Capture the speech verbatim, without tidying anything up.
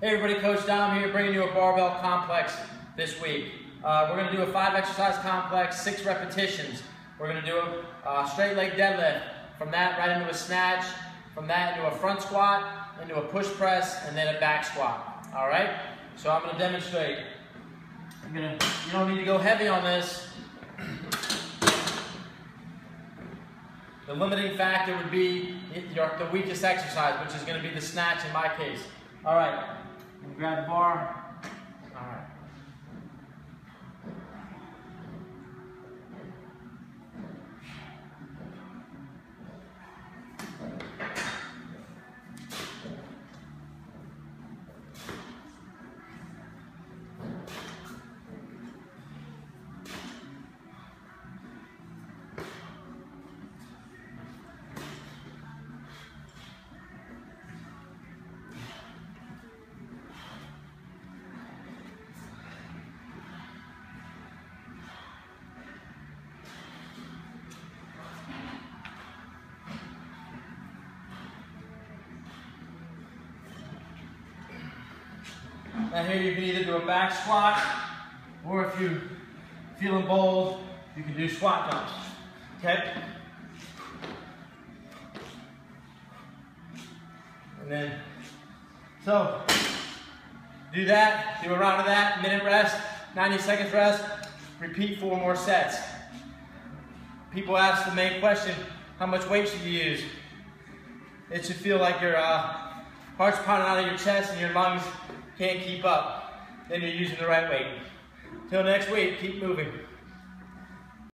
Hey everybody, Coach Dom here, bringing you a barbell complex this week. Uh, we're going to do a five exercise complex, six repetitions. We're going to do a uh, straight leg deadlift, from that right into a snatch, from that into a front squat, into a push press, and then a back squat. All right? So I'm going to demonstrate. I'm gonna, you don't need to go heavy on this. The limiting factor would be your, the weakest exercise, which is going to be the snatch in my case. All right, grab the bar. All right. Now here you can either do a back squat, or if you're feeling bold, you can do squat jumps, okay? And then, so, do that, do a round of that, minute rest, ninety seconds rest, repeat four more sets. People ask the main question, how much weight should you use? It should feel like your uh, heart's pounding out of your chest and your lungs can't keep up. Then you're using the right weight. Till next week, keep moving.